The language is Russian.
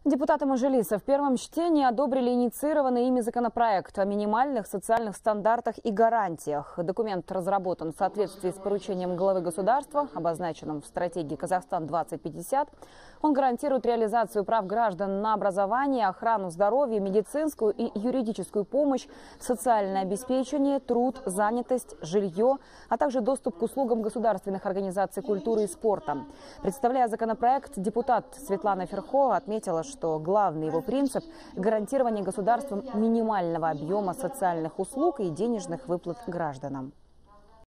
Депутаты Мажилиса в первом чтении одобрили инициированный ими законопроект о минимальных социальных стандартах и гарантиях. Документ разработан в соответствии с поручением главы государства, обозначенным в стратегии «Казахстан-2050». Он гарантирует реализацию прав граждан на образование, охрану здоровья, медицинскую и юридическую помощь, социальное обеспечение, труд, занятость, жилье, а также доступ к услугам государственных организаций культуры и спорта. Представляя законопроект, депутат Светлана Ферхова отметила, что главный его принцип – гарантирование государством минимального объема социальных услуг и денежных выплат гражданам.